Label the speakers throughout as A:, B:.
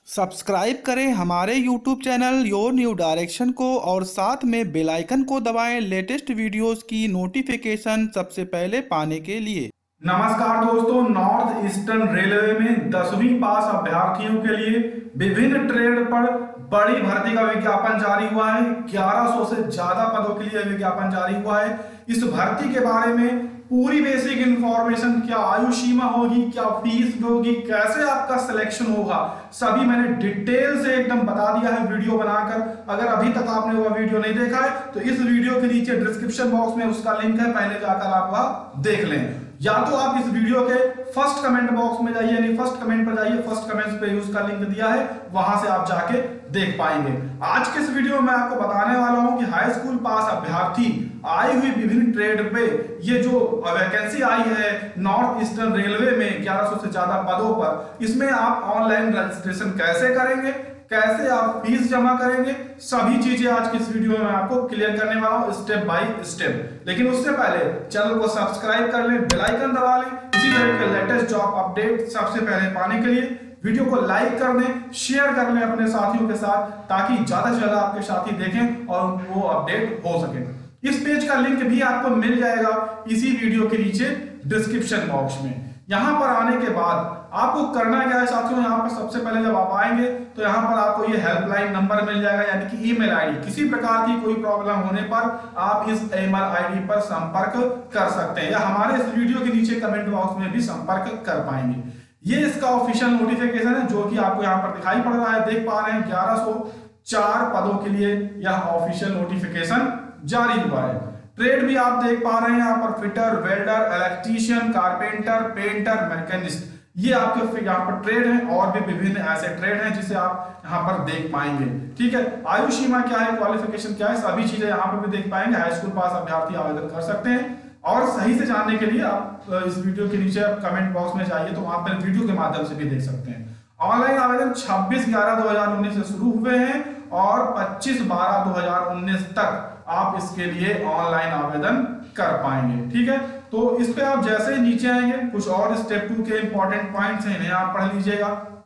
A: Subscribe करें हमारे YouTube channel your new direction को और साथ में बेल आइकन को दबाएं लेटेस्ट वीडियोस की नोटिफिकेशन सबसे पहले पाने के लिए।
B: नमस्कार दोस्तों, नॉर्थ ईस्टर्न रेलवे में 10वीं पास अभ्यर्थियों के लिए विभिन्न ट्रेड पर बड़ी भर्ती का विज्ञापन जारी हुआ है। 1100 से ज्यादा पदों के लिए विज्ञापन जारी हुआ है। इस भर्ती के बारे में पूरी बेसिक इंफॉर्मेशन, क्या आयु सीमा होगी, क्या फीस होगी, कैसे आपका सिलेक्शन होगा, सभी मैंने डिटेल से एकदम बता दिया है वीडियो बनाकर। अगर अभी तक आपने वो वीडियो नहीं देखा है तो इस वीडियो के नीचे डिस्क्रिप्शन बॉक्स में उसका लिंक है, पहले जाकर आप वहां देख लें। या तो आप इस वीडियो के फर्स्ट कमेंट बॉक्स में जाइए, यानी फर्स्ट कमेंट पर जाइए, फर्स्ट कमेंट पे उसका लिंक दिया है, वहां से आप जाके देख पाएंगे। आज के इस वीडियो में आपको बताने वाला हूं कि हाई स्कूल पास अभ्यर्थी आई हुई विभिन्न ट्रेड पे ये जो वैकेंसी आई है नॉर्थ ईस्टर्न रेलवे में 1100 से ज्यादा पदों पर, इसमें आप ऑनलाइन रजिस्ट्रेशन कैसे करेंगे, कैसे आप फीस जमा करेंगे, सभी चीजें आज की इस वीडियो में आपको क्लियर करने वाला हूं स्टेप बाय स्टेप। लेकिन उससे पहले चैनल को सब्सक्राइब कर लें, बेल आइकन दबा लें इसी तरह के लेटेस्ट जॉब अपडेट सबसे पहले पाने के लिए। वीडियो को लाइक कर दें, शेयर कर लें अपने साथियों के साथ, ताकि ज्यादा से ज्यादा आपके साथी देखें और वो अपडेट हो सके। इस पेज का लिंक भी आपको मिल जाएगा इसी वीडियो के नीचे डिस्क्रिप्शन बॉक्स में। यहां पर आने के बाद आपको करना क्या है साथियों, यहाँ पर सबसे पहले जब आप आएंगे तो यहाँ पर आपको ये हेल्पलाइन नंबर मिल जाएगा, यानी कि ईमेल आईडी। किसी प्रकार की कोई प्रॉब्लम होने पर आप इस ईमेल आईडी पर संपर्क कर सकते हैं, या हमारे इस वीडियो के नीचे कमेंट बॉक्स में भी संपर्क कर पाएंगे। ये इसका ऑफिशियल नोटिफिकेशन है जो कि आपको यहाँ पर दिखाई पड़ रहा है, देख पा रहे हैं 1104 पदों के लिए यह ऑफिशियल नोटिफिकेशन जारी हुआ है। ट्रेड भी आप देख पा रहे हैं यहाँ पर fitter, welder, electrician, carpenter, painter, machinist, ये आपके यहाँ पर ट्रेड हैं। और भी विभिन्न ऐसे ट्रेड हैं जिसे आप यहाँ पर देख पाएंगे। ठीक है, आयु सीमा क्या है, क्वालिफिकेशन क्या है, सभी चीजें यहाँ पर भी देख पाएंगे। हाई स्कूल पास अभ्यर्थी आवेदन कर सकते हैं। और सही से जानने के लिए आप इस वीडियो के नीचे कमेंट बॉक्स में जाइए तो वहां पर वीडियो के माध्यम से भी देख सकते हैं। ऑनलाइन आवेदन 26/11/2019 से शुरू हुए हैं और 25/12/2019 तक आप इसके लिए ऑनलाइन आवेदन कर पाएंगे। ठीक है, तो इस पे आप जैसे ही नीचे आएंगे कुछ और स्टेप 2 के इंपॉर्टेंट पॉइंट्स हैं, इन्हें आप पढ़ लीजिएगा।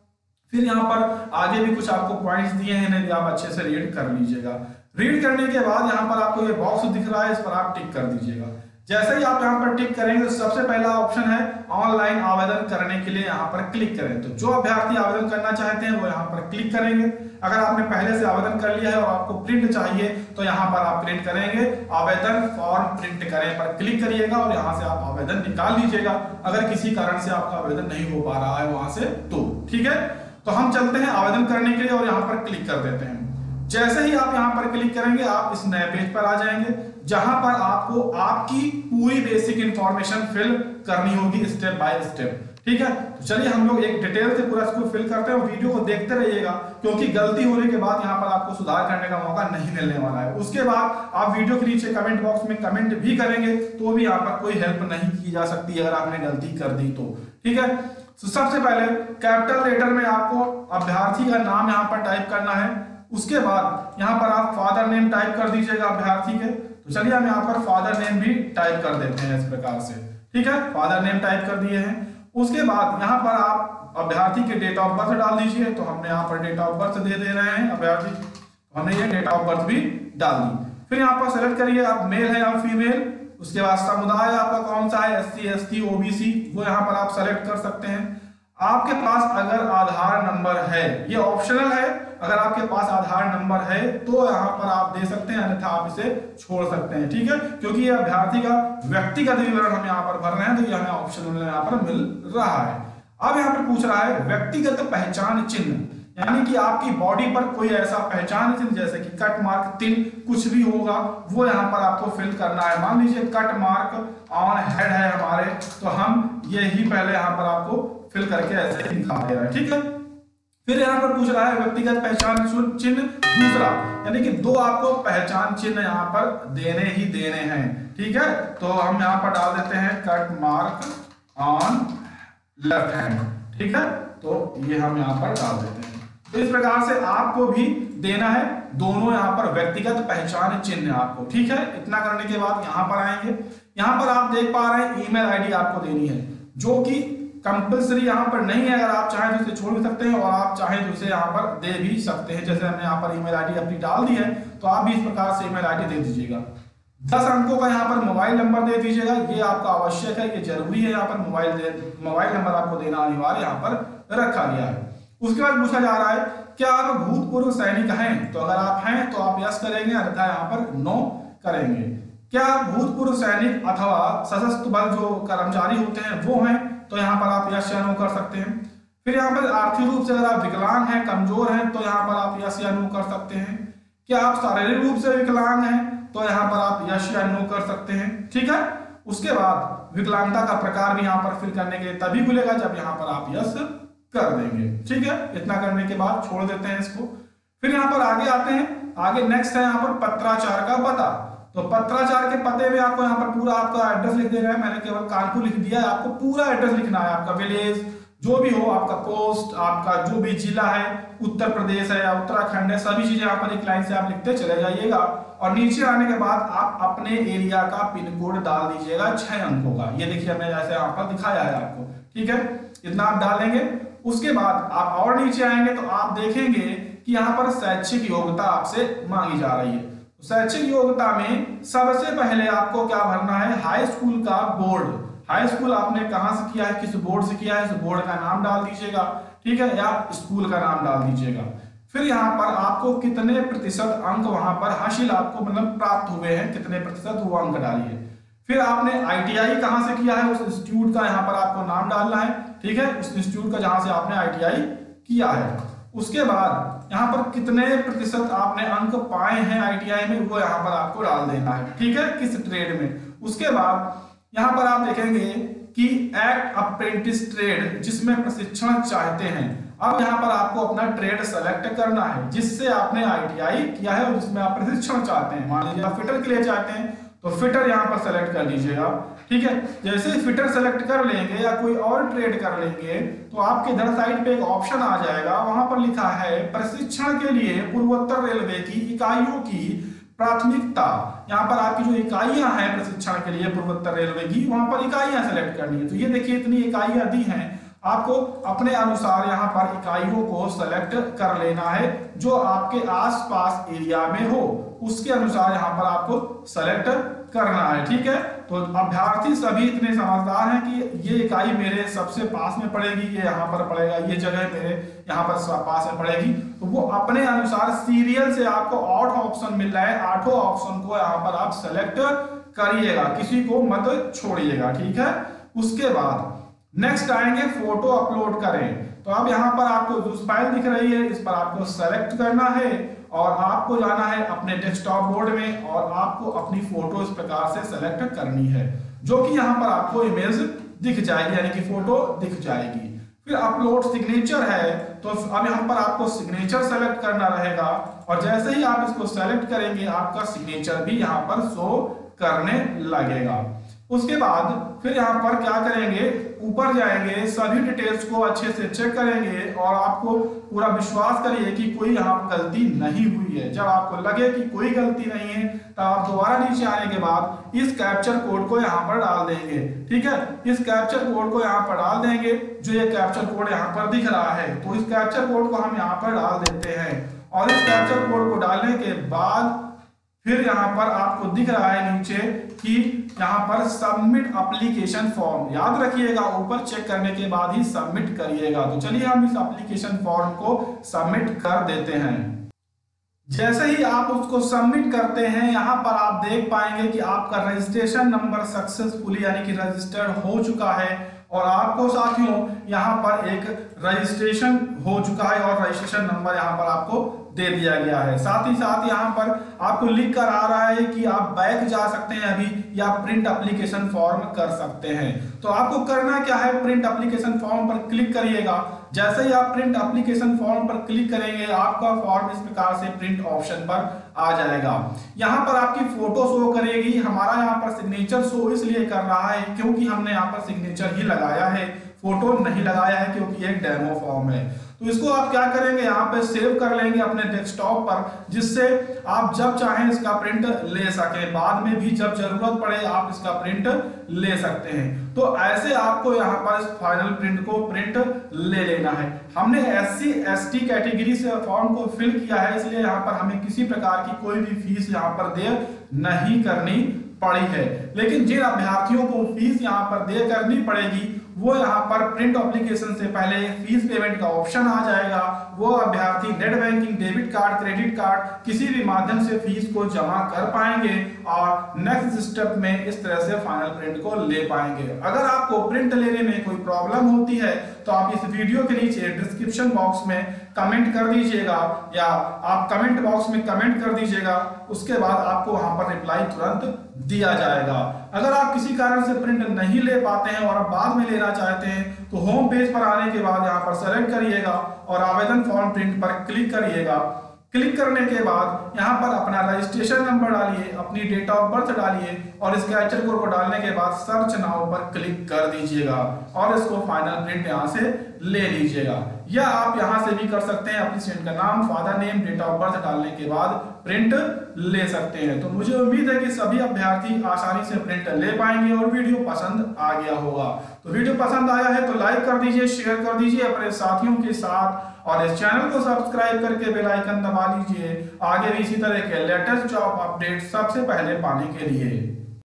B: फिर यहाँ पर आगे भी कुछ आपको पॉइंट्स दिए हैं, इन्हें आप अच्छे से रीड कर लीजिएगा। रीड करने के बाद यहाँ पर आपको ये बॉक्स दिख रहा है, इस पर आप टिक कर दीजिएगा। जैसे ही आप यहाँ पर टिक करेंगे तो सबसे पहला ऑप्शन है ऑनलाइन आवेदन करने के लिए, यहाँ पर क्लिक करें। तो जो अभ्यर्थी आवेदन करना चाहते हैं वो यहाँ पर क्लिक करेंगे। अगर आपने पहले से आवेदन कर लिया है और आपको प्रिंट चाहिए तो यहाँ पर आप प्रिंट करेंगे, आवेदन फॉर्म प्रिंट करें पर क्लिक करिएगा और यहाँ से आप आवेदन निकाल लीजिएगा अगर किसी कारण से आपका आवेदन नहीं हो पा रहा है वहां से तो। ठीक है, तो हम चलते हैं आवेदन करने के लिए और यहाँ पर क्लिक कर देते हैं। जैसे ही आप यहाँ पर क्लिक करेंगे आप इस नए पेज पर आ जाएंगे जहां पर आपको आपकी पूरी बेसिक इंफॉर्मेशन फिल करनी होगी स्टेप बाय स्टेप। ठीक है, तो चलिए हम लोग एक डिटेल से पूरा इसको फिल करते हैं और वीडियो को देखते रहिएगा, क्योंकि गलती होने के बाद यहाँ पर आपको सुधार करने का मौका नहीं मिलने वाला है। उसके बाद आप वीडियो के नीचे कमेंट बॉक्स में कमेंट भी करेंगे तो भी यहाँ पर कोई हेल्प नहीं की जा सकती अगर आपने गलती कर दी तो। ठीक है, तो सबसे पहले कैपिटल लेटर में आपको अभ्यर्थी का नाम यहाँ पर टाइप करना है। उसके बाद यहाँ पर आप फादर नेम टाइप कर दीजिएगा अभ्यर्थी के। तो चलिए हम यहाँ पर फादर नेम भी टाइप कर देते हैं इस प्रकार से। ठीक है, फादर नेम टाइप कर दिए हैं। उसके बाद यहाँ पर आप अभ्यर्थी के डेट ऑफ बर्थ डाल दीजिए। तो हमने यहाँ पर डेट ऑफ बर्थ दे रहे हैं अभ्यर्थी, हमने ये डेट ऑफ बर्थ भी डाल दी। फिर यहाँ पर सेलेक्ट करिए आप मेल है या फीमेल। उसके बाद समुदाय आपका कौन सा है, SC ST OBC, वो यहाँ पर आप सेलेक्ट कर सकते हैं। आपके पास अगर आधार नंबर है, ये ऑप्शनल है, अगर आपके पास आधार नंबर है तो यहाँ पर आप दे सकते हैं, अन्यथा आप इसे छोड़ सकते हैं। ठीक है, क्योंकि ये अभ्यर्थी का व्यक्तिगत विवरण हम यहाँ पर भर रहे हैं तो ये हमें ऑप्शनल यहाँ पर मिल रहा है। अब यहाँ पर पूछ रहा है व्यक्तिगत पहचान चिन्ह, यानी कि आपकी बॉडी पर कोई ऐसा पहचान चिन्ह जैसे कि कट मार्क, तिल, कुछ भी होगा वो यहाँ पर आपको फिल करना है। मान लीजिए कट मार्क ऑन हेड है हमारे, तो हम यही पहले यहाँ पर आपको फिल करके ऐसे दिखा दे रहा है। ठीक है, फिर यहाँ पर पूछ रहा है व्यक्तिगत पहचान चिन्ह दूसरा, यानी कि 2 आपको पहचान चिन्ह यहाँ पर देने ही देने हैं। ठीक है, तो हम यहाँ पर डाल देते हैं cut mark on left hand. ठीक है, तो ये हम यहाँ पर डाल देते हैं। तो इस प्रकार से आपको भी देना है दोनों यहाँ पर व्यक्तिगत पहचान चिन्ह आपको। ठीक है, इतना करने के बाद यहाँ पर आएंगे। यहाँ पर आप देख पा रहे हैं ईमेल आईडी आपको देनी है जो कि कंपल्सरी यहाँ पर नहीं है, अगर आप चाहें तो इसे छोड़ भी सकते हैं और आप चाहें तो इसे यहाँ पर दे भी सकते हैं। जैसे हमने यहाँ पर ईमेल आईडी अपनी डाल दी है तो आप भी इस प्रकार से ईमेल आईडी दे दीजिएगा। 10 अंकों का यहाँ पर मोबाइल नंबर दे दीजिएगा, ये आपका आवश्यक है, ये जरूरी है। यहाँ पर मोबाइल नंबर आपको देना अनिवार्य यहाँ पर रखा गया है। उसके बाद पूछा जा रहा है क्या आप भूतपूर्व सैनिक हैं, तो अगर आप हैं तो आप यस करेंगे, अन्यथा यहाँ पर नो करेंगे। क्या भूतपूर्व सैनिक अथवा सशस्त्र बल जो कर्मचारी होते हैं वो हैं, तो यहाँ पर आप यस या नो कर सकते हैं। फिर यहाँ पर आर्थिक रूप से अगर आप विकलांग हैं, कमजोर हैं, तो यहाँ पर आप यस या नो कर सकते हैं। क्या आप शारीरिक रूप से विकलांग हैं, तो यहाँ पर आप यस या नो कर सकते हैं। ठीक है, उसके बाद विकलांगता का प्रकार भी यहाँ पर फिल करने के लिए तभी खुलेगा जब यहाँ पर आप यस कर देंगे। ठीक है, इतना करने के बाद छोड़ देते हैं इसको। फिर यहाँ पर आगे आते हैं, आगे नेक्स्ट है यहाँ पर पत्राचार का पता। तो पत्राचार के पते में आपको यहाँ पर पूरा आपका एड्रेस लिख देना है, मैंने केवल कानपुर लिख दिया है, आपको पूरा एड्रेस लिखना है, आपका विलेज जो भी हो, आपका पोस्ट, आपका जो भी जिला है, उत्तर प्रदेश है या उत्तराखंड है, सभी चीजें यहाँ पर एक लाइन से आप लिखते चले जाइएगा। और नीचे आने के बाद आप अपने एरिया का पिन कोड डाल दीजिएगा 6 अंकों का। ये देखिए हमने जैसे यहाँ पर दिखाया है आपको। ठीक है, इतना आप डालेंगे। उसके बाद आप और नीचे आएंगे तो आप देखेंगे कि यहाँ पर शैक्षिक योग्यता आपसे मांगी जा रही है। शैक्षिक योग्यता में सबसे पहले आपको क्या भरना है, हाई स्कूल का बोर्ड। हाई स्कूल आपने कहां से किया है, किस बोर्ड से किया है, इस बोर्ड का नाम डाल दीजिएगा। ठीक है, या स्कूल का नाम डाल दीजिएगा। फिर यहाँ पर आपको कितने प्रतिशत अंक वहां पर हासिल आपको मतलब प्राप्त हुए हैं, कितने प्रतिशत वो अंक डालिए। फिर आपने आईटीआई कहां से किया है, उस इंस्टीट्यूट का यहाँ पर आपको नाम डालना है। ठीक है, उस इंस्टीट्यूट का जहां से आपने आईटीआई किया है। उसके बाद यहाँ पर कितने प्रतिशत आपने अंक पाए हैं आईटीआई में, वो यहाँ पर आपको डाल देना है। ठीक है, किस ट्रेड में। उसके बाद यहाँ पर आप देखेंगे कि एक्ट अप्रेंटिस ट्रेड जिसमें प्रशिक्षण चाहते हैं। अब यहाँ पर आपको अपना ट्रेड सेलेक्ट करना है जिससे आपने आईटीआई किया है और जिसमें आप प्रशिक्षण चाहते हैं। मान लीजिए आप फिटर के लिए चाहते हैं तो फिटर यहाँ पर सेलेक्ट कर लीजिएगा। ठीक है, जैसे ही फिटर सेलेक्ट कर लेंगे या कोई और ट्रेड कर लेंगे तो आपके इधर साइड पे एक ऑप्शन आ जाएगा, वहां पर लिखा है प्रशिक्षण के लिए पूर्वोत्तर रेलवे की इकाइयों की प्राथमिकता। यहाँ पर आपकी जो इकाइयां हैं प्रशिक्षण के लिए पूर्वोत्तर रेलवे की, वहां पर इकाइयां सेलेक्ट करनी है। तो ये देखिए इतनी इकाइयां दी हैं, आपको अपने अनुसार यहाँ पर इकाइयों को सेलेक्ट कर लेना है जो आपके आसपास एरिया में हो, उसके अनुसार यहाँ पर आपको सेलेक्ट करना है। ठीक है, तो अभ्यर्थी सभी इतने समझदार हैं कि ये इकाई मेरे सबसे पास में पड़ेगी, ये यहाँ पर पड़ेगा, ये जगह मेरे यहाँ पर पास में पड़ेगी, तो वो अपने अनुसार सीरियल से आपको 8 ऑप्शन मिल रहा है, 8 ऑप्शन को यहाँ पर आप सेलेक्ट करिएगा, किसी को मत छोड़िएगा। ठीक है, उसके बाद नेक्स्ट आएंगे फोटो अपलोड करें। तो अब यहाँ पर आपको जो फाइल दिख रही है इस पर आपको सेलेक्ट करना है और आपको जाना है अपने डेस्कटॉप बोर्ड में और आपको अपनी फोटो इस प्रकार से सेलेक्ट करनी है जो कि यहाँ पर आपको इमेज दिख जाएगी, यानी कि फोटो दिख जाएगी। फिर अपलोड सिग्नेचर है, तो अब यहाँ पर आपको सिग्नेचर सेलेक्ट करना रहेगा और जैसे ही आप इसको सेलेक्ट करेंगे आपका सिग्नेचर भी यहाँ पर शो करने लगेगा। उसके बाद फिर यहाँ पर क्या करेंगे, ऊपर जाएंगे, सभी डिटेल्स को अच्छे से चेक करेंगे और आपको पूरा विश्वास करिए कि कोई यहाँ पर गलती नहीं हुई है। जब आपको लगे कि कोई गलती नहीं है तब आप दोबारा नीचे आने के बाद इस कैप्चर कोड को यहाँ पर डाल देंगे। ठीक है, इस कैप्चर कोड को यहाँ पर डाल देंगे, जो ये कैप्चर कोड यहाँ पर दिख रहा है, तो इस कैप्चर कोड को हम यहाँ पर डाल देते हैं और इस कैप्चर कोड को डालने के बाद फिर यहाँ पर आपको दिख रहा है नीचे कि यहाँ पर सबमिट एप्लीकेशन फॉर्म, याद रखिएगा ऊपर चेक करने के बाद ही सबमिट करिएगा। तो चलिए हम इस एप्लीकेशन फॉर्म को सबमिट कर देते हैं। जैसे ही आप उसको सबमिट करते हैं यहाँ पर आप देख पाएंगे कि आपका रजिस्ट्रेशन नंबर सक्सेसफुली यानी कि रजिस्टर्ड हो चुका है और आपको साथियों यहाँ पर एक रजिस्ट्रेशन हो चुका है और रजिस्ट्रेशन नंबर यहाँ पर आपको दे दिया गया है। साथ ही साथ यहाँ पर आपको लिख कर आ रहा है कि आप बैक जा सकते हैं अभी या प्रिंट एप्लीकेशन फॉर्म कर सकते हैं। तो आपको करना क्या है, प्रिंट एप्लीकेशन फॉर्म पर क्लिक करिएगा। जैसे ही आप प्रिंट एप्लीकेशन फॉर्म पर क्लिक करेंगे आपका फॉर्म इस प्रकार से प्रिंट ऑप्शन पर आ जाएगा। यहाँ पर आपकी फोटो शो करेगी। हमारा यहाँ पर सिग्नेचर शो इसलिए कर रहा है क्योंकि हमने यहाँ पर सिग्नेचर ही लगाया है, फोटो नहीं लगाया है क्योंकि एक डेमो फॉर्म है। तो इसको आप क्या करेंगे, यहाँ पे सेव कर लेंगे अपने डेस्कटॉप पर, जिससे आप जब चाहें इसका प्रिंट ले सकें, बाद में भी जब जरूरत पड़े आप इसका प्रिंट ले सकते हैं। तो ऐसे आपको यहाँ पर इस फाइनल प्रिंट को प्रिंट ले लेना है। हमने SC/ST कैटेगरी से फॉर्म को फिल किया है, इसलिए यहाँ पर हमें किसी प्रकार की कोई भी फीस यहाँ पर दे नहीं करनी पड़ी है। लेकिन जिन अभ्यर्थियों को फीस यहाँ पर दे करनी पड़ेगी वो यहाँ पर प्रिंट एप्लीकेशन से पहले फीस पेमेंट का ऑप्शन आ जाएगा। वो अभ्यर्थी net banking, debit card, credit card किसी भी माध्यम से फीस को जमा कर पाएंगे और नेक्स्ट स्टेप में इस तरह से फाइनल प्रिंट को ले पाएंगे। अगर आपको प्रिंट लेने में कोई प्रॉब्लम होती है तो आप इस वीडियो के नीचे डिस्क्रिप्शन बॉक्स में कमेंट कर दीजिएगा या आप कमेंट बॉक्स में कमेंट कर दीजिएगा, उसके बाद आपको वहां पर रिप्लाई तुरंत दिया जाएगा। अगर आप किसी कारण से प्रिंट नहीं ले पाते हैं और आप बाद में लेना चाहते हैं तो होम पेज पर आने के बाद यहाँ पर सेलेक्ट करिएगा और आवेदन फॉर्म प्रिंट पर क्लिक करिएगा। क्लिक करने के बाद यहाँ पर अपना रजिस्ट्रेशन नंबर डालिए, अपनी डेट ऑफ बर्थ डालिए और इस कैप्चर कोड को डालने के बाद सर्च नाउ पर क्लिक कर दीजिएगा और इसको फाइनल प्रिंट यहाँ से ले लीजिएगा। या आप यहाँ से भी कर सकते हैं, अपनी स्टूडेंट का नाम, father name, date of birth डालने के बाद प्रिंट ले सकते हैं। तो मुझे उम्मीद है कि सभी अभ्यर्थी आसानी से प्रिंट ले पाएंगे और वीडियो पसंद आ गया होगा। तो वीडियो पसंद आया है तो लाइक कर दीजिए, शेयर कर दीजिए अपने साथियों के साथ और इस चैनल को सब्सक्राइब करके बेल आइकन दबा लीजिए आगे भी इसी तरह के लेटेस्ट जॉब अपडेट सबसे पहले पाने के लिए।